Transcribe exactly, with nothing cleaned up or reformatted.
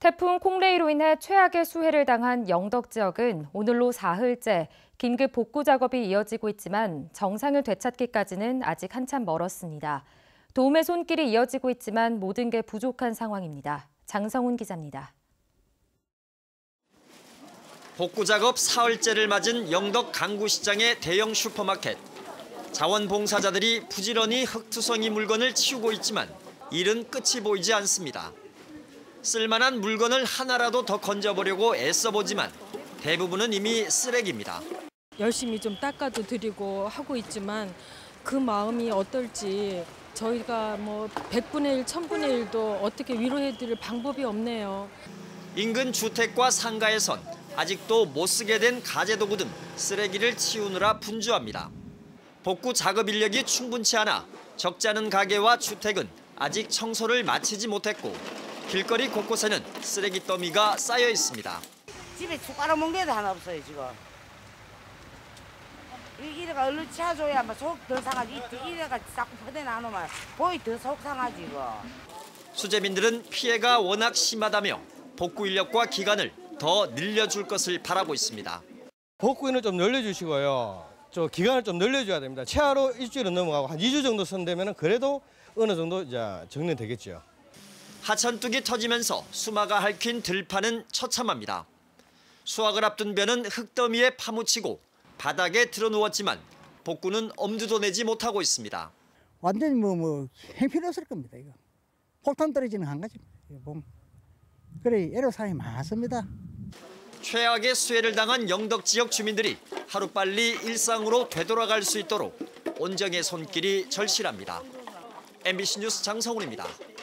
태풍 콩레이로 인해 최악의 수해를 당한 영덕 지역은 오늘로 사흘째 긴급 복구 작업이 이어지고 있지만 정상을 되찾기까지는 아직 한참 멀었습니다. 도움의 손길이 이어지고 있지만 모든 게 부족한 상황입니다. 장성훈 기자입니다. 복구 작업 사흘째를 맞은 영덕 강구시장의 대형 슈퍼마켓. 자원봉사자들이 부지런히 흙투성이 물건을 치우고 있지만 일은 끝이 보이지 않습니다. 쓸만한 물건을 하나라도 더 건져보려고 애써보지만 대부분은 이미 쓰레기입니다. 열심히 좀 닦아도 드리고 하고 있지만 그 마음이 어떨지 저희가 뭐 백분의 일, 천분의 일도 어떻게 위로해드릴 방법이 없네요. 인근 주택과 상가에선 아직도 못 쓰게 된 가재도구 등 쓰레기를 치우느라 분주합니다. 복구 작업 인력이 충분치 않아 적지 않은 가게와 주택은 아직 청소를 마치지 못했고 길거리 곳곳에는 쓰레기 더미가 쌓여 있습니다. 집에 숟가락 먹는 데도 하나 없어요, 지금. 이래가 얼른 치워줘야 속 더 상하지. 이래가 자꾸 퍼대나누면 보이 더 속 상하지, 이거. 수재민들은 피해가 워낙 심하다며 복구 인력과 기간을 더 늘려줄 것을 바라고 있습니다. 복구인을 좀 늘려주시고요. 저 기간을 좀 늘려줘야 됩니다. 최하로 일주일은 넘어가고 한 이 주 정도 선되면 그래도 어느 정도 이제 정리되겠죠. 하천뚝이 터지면서 수마가 핥힌 들판은 처참합니다. 수확을 앞둔 벼는 흙더미에 파묻히고 바닥에 드러누웠지만 복구는 엄두도 내지 못하고 있습니다. 완전히 뭐, 뭐 형편없을 겁니다. 이거 폭탄 떨어지는 한 가지. 보면. 그래 애로사항이 많습니다. 최악의 수해를 당한 영덕 지역 주민들이 하루빨리 일상으로 되돌아갈 수 있도록 온정의 손길이 절실합니다. 엠비씨 뉴스 장성훈입니다.